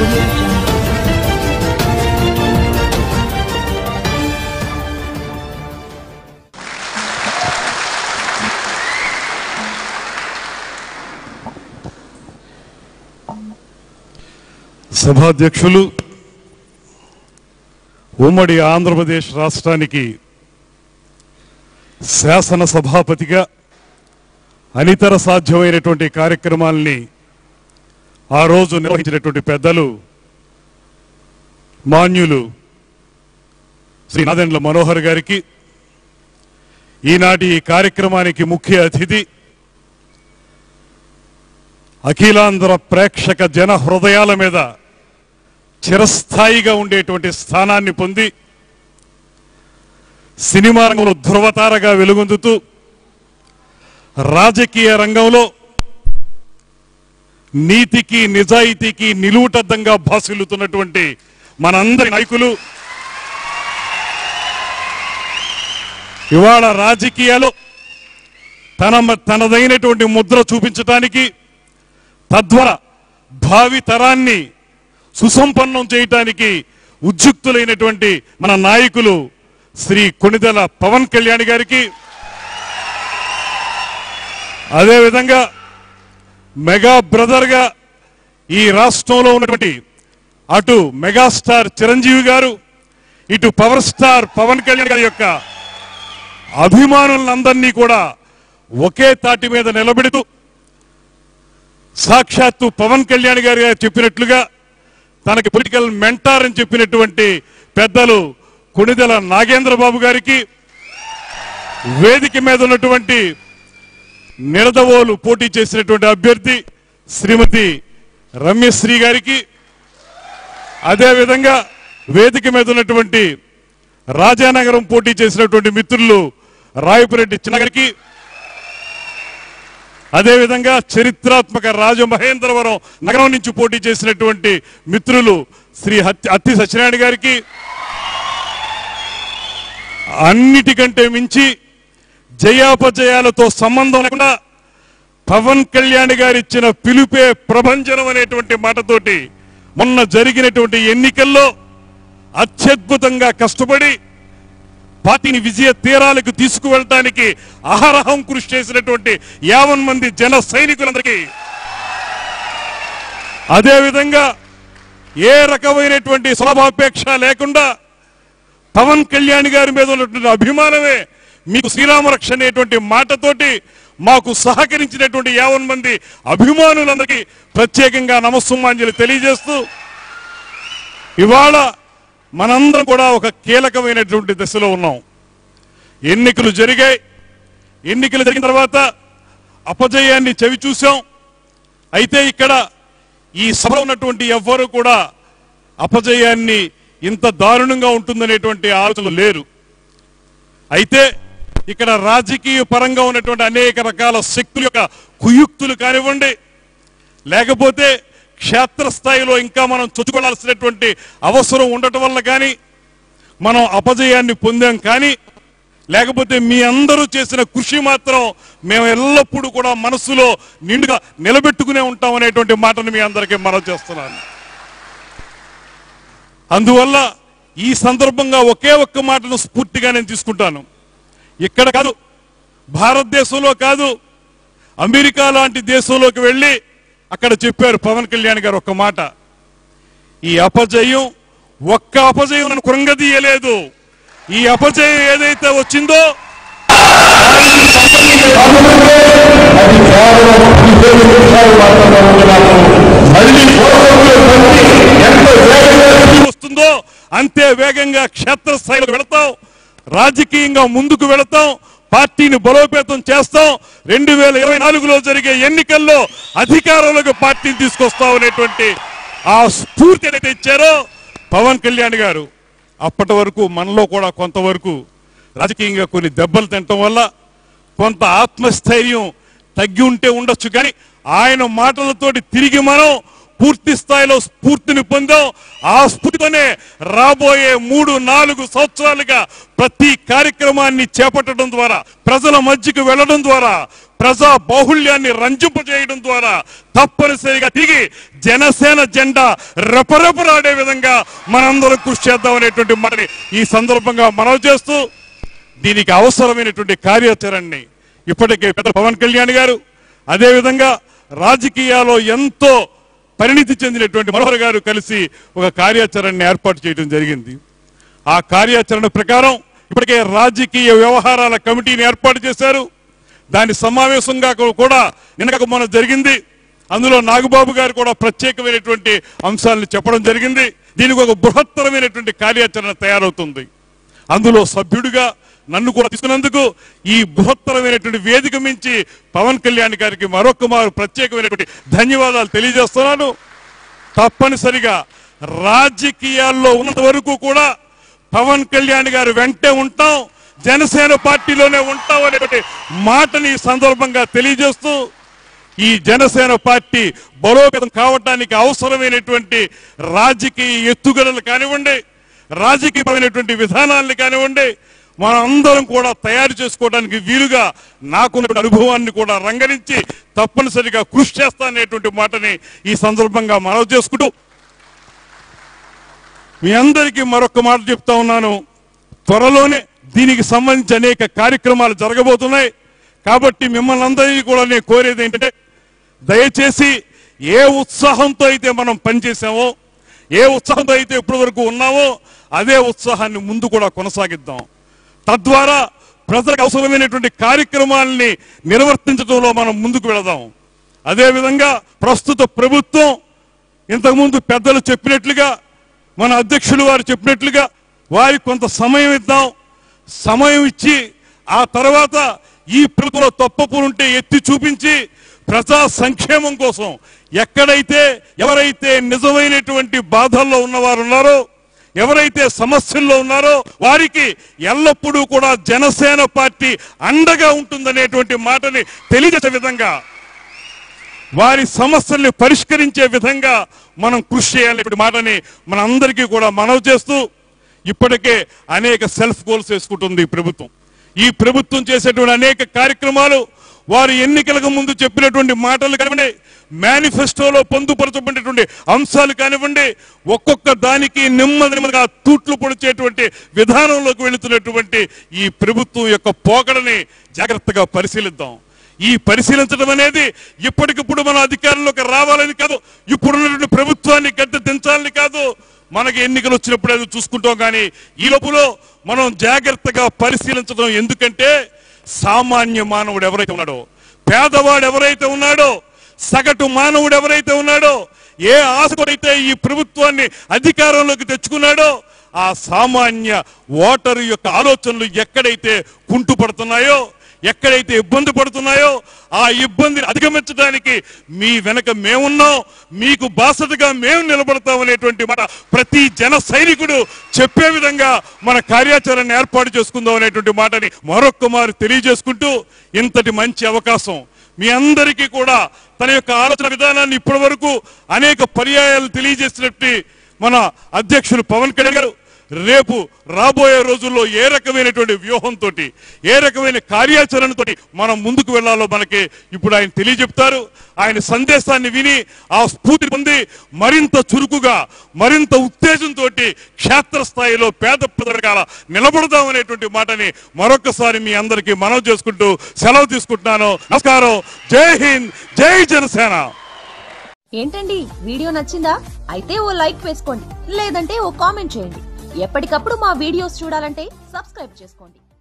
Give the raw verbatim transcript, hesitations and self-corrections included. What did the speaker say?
సభాధ్యక్షులు, ఉమ్మడి ఆంధ్రప్రదేశ్ రాష్ట్రానికి శాసన సభాపతిగా అనితర సాధ్యమైనటువంటి కార్యక్రమాల్ని ఆ రోజు నిర్వహించినటువంటి పెద్దలు మాన్యులు శ్రీ నాదెండ్ల మనోహర్ గారికి, ఈనాటి ఈ కార్యక్రమానికి ముఖ్య అతిథి అఖిలాంధ్ర ప్రేక్షక జన హృదయాల మీద చిరస్థాయిగా ఉండేటువంటి స్థానాన్ని పొంది సినిమా రంగంలో ధృవతారగా వెలుగొందుతూ రాజకీయ రంగంలో నీతికి నిజాయితీకి నిలువుటద్దంగా భాసిల్లుతున్నటువంటి మనందరి నాయకులు, ఇవాళ రాజకీయాల్లో తన తనదైనటువంటి ముద్ర చూపించడానికి, తద్వారా భావి తరాన్ని సుసంపన్నం చేయటానికి ఉద్యుక్తులైనటువంటి మన నాయకులు శ్రీ కొణిదెల పవన్ కళ్యాణ్ గారికి, అదేవిధంగా మెగా బ్రదర్గా ఈ రాష్ట్రంలో ఉన్నటువంటి అటు మెగాస్టార్ చిరంజీవి గారు, ఇటు పవర్ స్టార్ పవన్ కళ్యాణ్ గారి యొక్క అభిమానులందరినీ కూడా ఒకే తాటి మీద నిలబెడుతూ సాక్షాత్తు పవన్ కళ్యాణ్ గారు చెప్పినట్లుగా తనకి పొలిటికల్ మెంటార్ అని చెప్పినటువంటి పెద్దలు కొణిదెల నాగేంద్రబాబు గారికి, వేదిక మీద ఉన్నటువంటి నిడదవోలు పోటీ చేసినటువంటి అభ్యర్థి శ్రీమతి రమ్యశ్రీ గారికి, అదేవిధంగా వేదిక మీద ఉన్నటువంటి రాజానగరం పోటీ చేసినటువంటి మిత్రులు రాయపురెడ్డి చిన్న గారికి, అదేవిధంగా చరిత్రాత్మక రాజమహేంద్రవరం నగరం నుంచి పోటీ చేసినటువంటి మిత్రులు శ్రీ అత్తి సత్యనారాయణ గారికి, అన్నిటికంటే మించి జయాపజయాలతో సంబంధం లేకుండా పవన్ కళ్యాణ్ గారు ఇచ్చిన పిలుపే ప్రభంజనం అనేటువంటి మాటతోటి మొన్న జరిగినటువంటి ఎన్నికల్లో అత్యద్భుతంగా కష్టపడి పార్టీని విజయ తీరాలకు తీసుకువెళ్ళటానికి అహరహం కృషి చేసినటువంటి యావన్ మంది జన సైనికులందరికీ, అదేవిధంగా ఏ రకమైనటువంటి స్వలాభాపేక్ష లేకుండా పవన్ కళ్యాణ్ గారి మీద ఉన్నటువంటి అభిమానమే మీకు శ్రీరామరక్ష అనేటువంటి మాటతోటి మాకు సహకరించినటువంటి యావన్ మంది అభిమానులందరికీ ప్రత్యేకంగా నమస్సుమాంజలి తెలియజేస్తూ, ఇవాళ మనందరం కూడా ఒక కీలకమైనటువంటి దశలో ఉన్నాం. ఎన్నికలు జరిగాయి. ఎన్నికలు జరిగిన తర్వాత అపజయాన్ని చవి చూసాం. అయితే ఇక్కడ ఈ సభలో ఉన్నటువంటి ఎవ్వరూ కూడా అపజయాన్ని ఇంత దారుణంగా ఉంటుందనేటువంటి ఆలోచనలు లేరు. అయితే ఇక్కడ రాజకీయ పరంగా ఉన్నటువంటి అనేక రకాల శక్తుల యొక్క కుయుక్తులు కానివ్వండి, లేకపోతే క్షేత్రస్థాయిలో ఇంకా మనం చొచ్చుకోవాల్సినటువంటి అవసరం ఉండటం వల్ల కానీ మనం అపజయాన్ని పొందాం. కానీ లేకపోతే మీ అందరూ చేసిన కృషి మాత్రం మేము ఎల్లప్పుడూ కూడా మనసులో నిండుగా నిలబెట్టుకునే ఉంటాం అనేటువంటి మాటను మీ అందరికీ మనవి చేస్తున్నాను. అందువల్ల ఈ సందర్భంగా ఒకే ఒక్క మాటను స్ఫూర్తిగా నేను తీసుకుంటాను. ఇక్కడ కాదు, భారతదేశంలో కాదు, అమెరికా లాంటి దేశంలోకి వెళ్ళి అక్కడ చెప్పారు పవన్ కళ్యాణ్ గారు ఒక్క మాట, ఈ అపజయం ఒక్క అపజయం నన్ను కృంగదీయలేదు. ఈ అపజయం ఏదైతే వచ్చిందో వస్తుందో అంతే వేగంగా క్షేత్రస్థాయిలో వెళతాం, రాజకీయంగా ముందుకు వెళతాం, పార్టీని బలోపేతం చేస్తాం. రెండు వేల ఇరవై నాలుగులో జరిగే ఎన్నికల్లో అధికారంలోకి పార్టీని తీసుకొస్తాం అనేటువంటి ఆ స్ఫూర్తి ఏదైతే ఇచ్చారో పవన్ కళ్యాణ్ గారు, అప్పటి వరకు మనలో కూడా కొంతవరకు రాజకీయంగా కొన్ని దెబ్బలు తినటం వల్ల కొంత ఆత్మస్థైర్యం తగ్గి ఉంటే ఉండొచ్చు. కానీ ఆయన మాటలతోటి తిరిగి మనం పూర్తి స్థాయిలో స్ఫూర్తిని పొందాం. ఆ స్ఫూర్తితోనే రాబోయే మూడు నాలుగు సంవత్సరాలుగా ప్రతి కార్యక్రమాన్ని చేపట్టడం ద్వారా, ప్రజల మధ్యకు వెళ్లడం ద్వారా, ప్రజా బాహుళ్యాన్ని రంజింపజేయడం ద్వారా తప్పనిసరిగా తిరిగి జనసేన జెండా రెపరెపలాడే విధంగా మనందరం కృషి చేద్దాం అనేటువంటి మాటని ఈ సందర్భంగా మనవి చేస్తూ, దీనికి అవసరమైనటువంటి కార్యాచరణని ఇప్పటికే పెద్ద పవన్ కళ్యాణ్ గారు, అదేవిధంగా రాజకీయాల్లో ఎంతో పరిణితి చెందినటువంటి మనోహర్ గారు కలిసి ఒక కార్యాచరణని ఏర్పాటు చేయడం జరిగింది. ఆ కార్యాచరణ ప్రకారం ఇప్పటికే రాజకీయ వ్యవహారాల కమిటీని ఏర్పాటు చేశారు. దాని సమావేశంగా కూడా నిన్నక మొన్న జరిగింది. అందులో నాగబాబు గారు కూడా ప్రత్యేకమైనటువంటి అంశాలను చెప్పడం జరిగింది. దీనికి ఒక బృహత్తరమైనటువంటి కార్యాచరణ తయారవుతుంది. అందులో సభ్యుడిగా నన్ను కూడా తీసుకున్నందుకు ఈ బృహత్తరమైనటువంటి వేదిక మించి పవన్ కళ్యాణ్ గారికి మరొక మారు ప్రత్యేకమైనటువంటి ధన్యవాదాలు తెలియజేస్తున్నాను. తప్పనిసరిగా రాజకీయాల్లో ఉన్నంత వరకు కూడా పవన్ కళ్యాణ్ గారు వెంటే ఉంటాం, జనసేన పార్టీలోనే ఉంటాం అనేటువంటి మాటని ఈ సందర్భంగా తెలియజేస్తూ, ఈ జనసేన పార్టీ బలోపేతం కావడానికి అవసరమైనటువంటి రాజకీయ ఎత్తుగడలు కానివ్వండి, రాజకీయపరమైనటువంటి విధానాలను కానివ్వండి, మనం అందరం కూడా తయారు చేసుకోవడానికి వీలుగా నాకున్న అనుభవాన్ని కూడా రంగరించి తప్పనిసరిగా కృషి చేస్తాననేటువంటి మాటని ఈ సందర్భంగా మనవి చేసుకుంటూ, మీ అందరికీ మరొక మాట చెప్తా ఉన్నాను. త్వరలోనే దీనికి సంబంధించి అనేక కార్యక్రమాలు జరగబోతున్నాయి. కాబట్టి మిమ్మల్ని అందరికీ కూడా నేను కోరేది ఏంటంటే, దయచేసి ఏ ఉత్సాహంతో అయితే మనం పనిచేసామో, ఏ ఉత్సాహంతో అయితే ఇప్పటి వరకు ఉన్నామో అదే ఉత్సాహాన్ని ముందు కూడా కొనసాగిద్దాం. తద్వారా ప్రజలకు అవసరమైనటువంటి కార్యక్రమాలని నిర్వర్తించడంలో మనం ముందుకు వెళదాం. అదేవిధంగా ప్రస్తుత ప్రభుత్వం ఇంతకుముందు పెద్దలు చెప్పినట్లుగా, మన అధ్యక్షులు వారు చెప్పినట్లుగా వారికి కొంత సమయం ఇద్దాం. సమయం ఇచ్చి ఆ తర్వాత ఈ ప్రభుత్వంలో తప్పపులుంటే ఎత్తి చూపించి ప్రజా సంక్షేమం కోసం ఎక్కడైతే ఎవరైతే నిజమైనటువంటి బాధల్లో ఉన్నవారు ఉన్నారో, ఎవరైతే సమస్యల్లో ఉన్నారో వారికి ఎల్లప్పుడూ కూడా జనసేన పార్టీ అండగా ఉంటుందనేటువంటి మాటని తెలియజేసే విధంగా, వారి సమస్యల్ని పరిష్కరించే విధంగా మనం కృషి చేయాలనే మాటని మన అందరికీ కూడా మనవి చేస్తూ, ఇప్పటికే అనేక సెల్ఫ్ గోల్స్ వేసుకుంటుంది ఈ ప్రభుత్వం. ఈ ప్రభుత్వం చేసేటువంటి అనేక కార్యక్రమాలు, వారు ఎన్నికలకు ముందు చెప్పినటువంటి మాటలు కానివ్వండి, మేనిఫెస్టోలో పొందుపరచబడినటువంటి అంశాలు కానివ్వండి, ఒక్కొక్క దానికి నెమ్మది నెమ్మదిగా తూట్లు పొడిచేటువంటి విధానంలోకి వెళుతున్నటువంటి ఈ ప్రభుత్వం యొక్క పోకడని జాగ్రత్తగా పరిశీలిద్దాం. ఈ పరిశీలించడం అనేది ఇప్పటికిప్పుడు మన అధికారంలోకి రావాలని కాదు, ఇప్పుడున్నటువంటి ప్రభుత్వాన్ని గద్దె దించాలని కాదు. మనకి ఎన్నికలు వచ్చినప్పుడు అది చూసుకుంటాం. కానీ ఈ లోపల మనం జాగ్రత్తగా పరిశీలించడం. ఎందుకంటే సామాన్య మానవుడు ఎవరైతే ఉన్నాడో, పేదవాడు ఎవరైతే ఉన్నాడో, సగటు మానవుడు ఎవరైతే ఉన్నాడో, ఏ ఆశతోనైతే ఈ ప్రభుత్వాన్ని అధికారంలోకి తెచ్చుకున్నాడో ఆ సామాన్య ఓటరు యొక్క ఆలోచనలు ఎక్కడైతే కుంటుపడుతున్నాయో, ఎక్కడైతే ఇబ్బంది పడుతున్నాయో ఆ ఇబ్బందిని అధిగమించడానికి మీ వెనక మేమున్నాం, మీకు బాసటగా మేము నిలబడతాం అనేటువంటి మాట ప్రతి జన సైనికుడు చెప్పే విధంగా మన కార్యాచరణ ఏర్పాటు చేసుకుందాం అనేటువంటి మాటని మరొక్క మారు తెలియజేసుకుంటూ, ఇంతటి మంచి అవకాశం మీ అందరికీ కూడా తన యొక్క ఆలోచన విధానాన్ని ఇప్పటి వరకు అనేక పర్యాయాలు తెలియజేసినట్టు మన అధ్యక్షులు పవన్ కళ్యాణ్ గారు రేపు రాబోయే రోజుల్లో ఏ రకమైనటువంటి వ్యూహంతో, ఏ రకమైన కార్యాచరణతో మనం ముందుకు వెళ్లాలో మనకి ఇప్పుడు ఆయన తెలియజెప్తారు. ఆయన సందేశాన్ని విని ఆ స్ఫూర్తి పొంది మరింత చురుకుగా, మరింత ఉత్తేజంతో క్షేత్రస్థాయిలో పేద ప్రజల నిలబడదాం అనేటువంటి మాటని మరొకసారి మీ అందరికీ మనవి చేసుకుంటూ సెలవు తీసుకుంటున్నాను. నమస్కారం. జై హింద్, జై జనసేన. ఏంటండి, వీడియో నచ్చిందా? అయితే ఓ లైక్ వేసుకోండి, లేదంటే ఓ కామెంట్ చేయండి. ఎప్పటికప్పుడు మా వీడియోస్ చూడాలంటే సబ్స్క్రైబ్ చేసుకోండి.